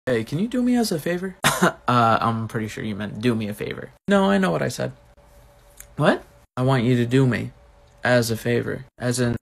Hey, can you do me as a favor? I'm pretty sure you meant do me a favor. No, I know what I said. What? I want you to do me as a favor. As in,